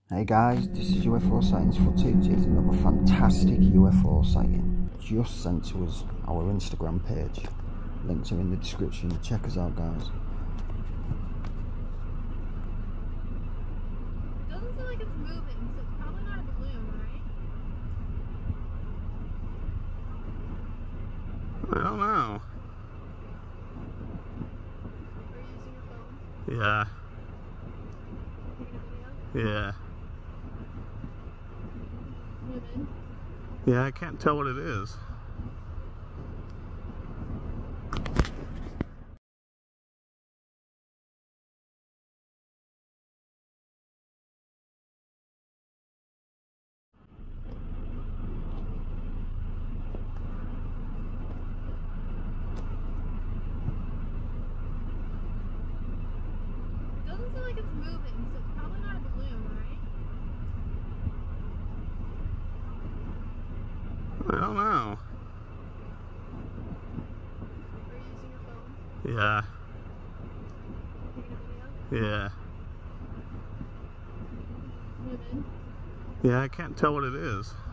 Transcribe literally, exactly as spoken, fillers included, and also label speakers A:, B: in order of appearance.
A: Hey guys, this is U F O Sightings Footage. It's another fantastic U F O sighting just sent to us, our Instagram page. Links are in the description. Check us out, guys.
B: It doesn't seem like it's moving, so it's probably not a balloon, right?
C: I don't know.
B: Are you using your phone?
C: Yeah.
B: Taking a video?
C: Yeah.
B: Zoom in.
C: Yeah, I can't tell what it is.
B: It doesn't seem like it's moving, so it's probably not a balloon, right?
C: I don't know.
B: Are you using your phone?
C: Yeah.
B: Taking a video?
C: Yeah.
B: Zoom in.
C: Yeah, I can't tell what it is.